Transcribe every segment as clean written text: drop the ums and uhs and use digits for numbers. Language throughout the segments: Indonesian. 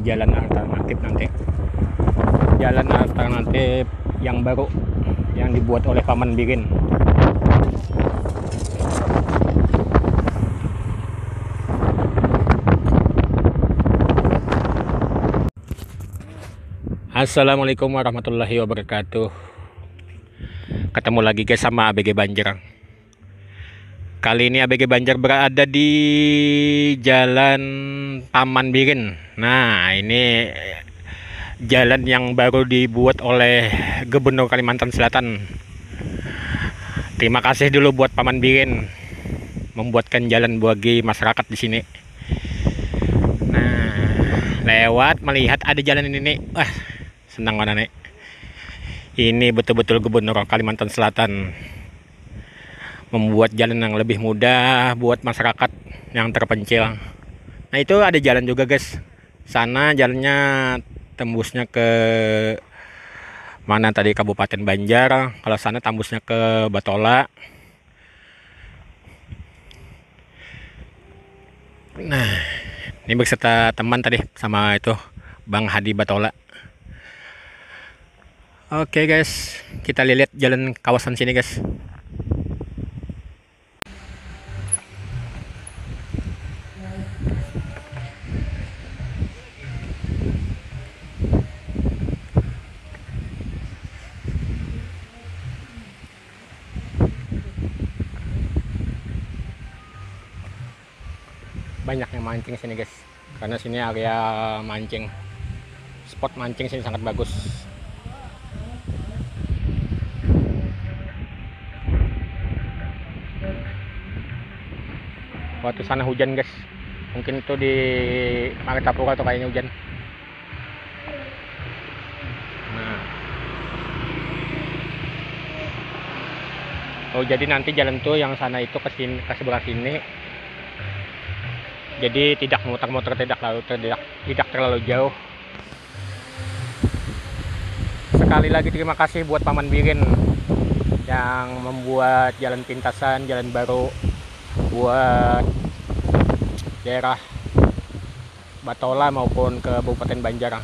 jalan alternatif nanti. Jalan alternatif yang baru yang dibuat oleh Paman Birin. Assalamualaikum warahmatullahi wabarakatuh. Ketemu lagi guys sama ABG Banjar. Kali ini ABG Banjar berada di Jalan Paman Birin. Nah, ini jalan yang baru dibuat oleh Gubernur Kalimantan Selatan. Terima kasih dulu buat Paman Birin membuatkan jalan bagi masyarakat di sini. Nah, lewat melihat ada jalan ini nih. Wah, senang mana nih. Ini betul-betul Gubernur Kalimantan Selatan membuat jalan yang lebih mudah buat masyarakat yang terpencil. Nah, itu ada jalan juga guys. Sana jalannya tembusnya ke mana tadi, Kabupaten Banjar. Kalau sana tembusnya ke Batola. Nah, ini beserta teman tadi sama itu Bang Hadi Batola. Oke guys, kita lihat jalan kawasan sini guys. Banyak yang mancing sini guys, karena sini area mancing, spot mancing sini sangat bagus. Waktu sana hujan guys, mungkin itu di Martapura atau kayaknya hujan. Nah, oh jadi nanti jalan tuh yang sana itu ke sini, ke sebelah sini. Jadi tidak muter-muter, tidak terlalu jauh. Sekali lagi terima kasih buat Paman Birin yang membuat jalan pintasan, jalan baru buat daerah Batola maupun ke Kabupaten Banjar.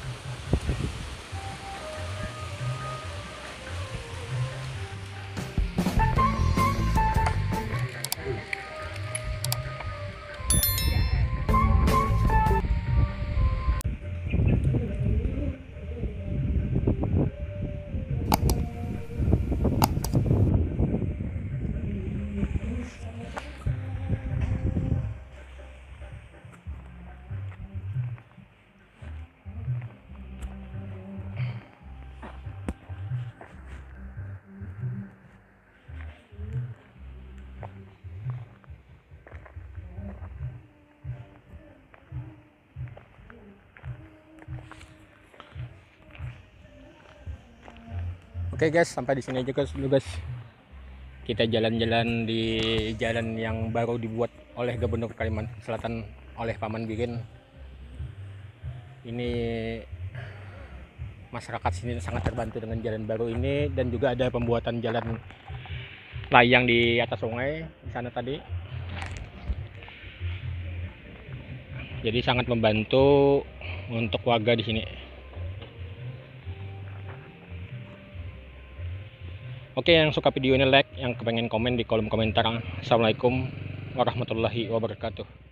Oke guys, sampai di sini aja guys dulu guys. Kita jalan-jalan di jalan yang baru dibuat oleh Gubernur Kalimantan Selatan oleh Paman Birin. Ini masyarakat sini sangat terbantu dengan jalan baru ini, dan juga ada pembuatan jalan layang di atas sungai di sana tadi. Jadi sangat membantu untuk warga di sini. Oke, yang suka video ini like, yang kepengen komen di kolom komentar. Assalamualaikum warahmatullahi wabarakatuh.